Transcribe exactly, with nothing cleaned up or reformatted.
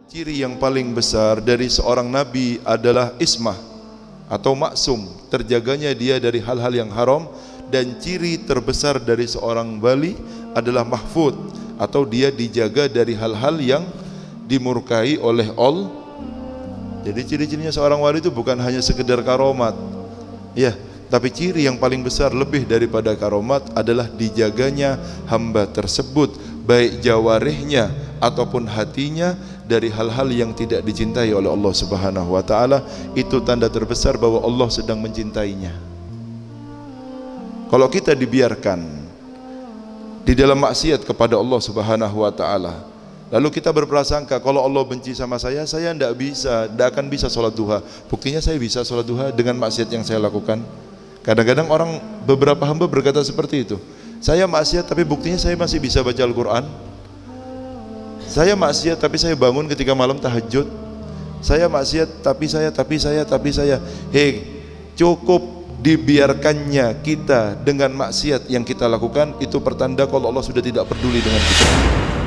Ciri yang paling besar dari seorang nabi adalah ismah atau maksum, terjaganya dia dari hal-hal yang haram. Dan ciri terbesar dari seorang wali adalah mahfud, atau dia dijaga dari hal-hal yang dimurkai oleh Allah. Jadi ciri-cirinya seorang wali itu bukan hanya sekedar karomat, ya, tapi ciri yang paling besar lebih daripada karomat adalah dijaganya hamba tersebut, baik jawarihnya ataupun hatinya, dari hal-hal yang tidak dicintai oleh Allah Subhanahu wa taala. Itu tanda terbesar bahwa Allah sedang mencintainya. Kalau kita dibiarkan di dalam maksiat kepada Allah Subhanahu wa taala, lalu kita berprasangka kalau Allah benci sama saya, saya tidak bisa, tidak akan bisa sholat duha. Buktinya saya bisa sholat duha dengan maksiat yang saya lakukan. Kadang-kadang orang, beberapa hamba berkata seperti itu, saya maksiat tapi buktinya saya masih bisa baca Al-Quran. Saya maksiat tapi saya bangun ketika malam tahajud. Saya maksiat tapi saya, tapi saya, tapi saya. Hei, cukup dibiarkannya kita dengan maksiat yang kita lakukan, itu pertanda kalau Allah sudah tidak peduli dengan kita.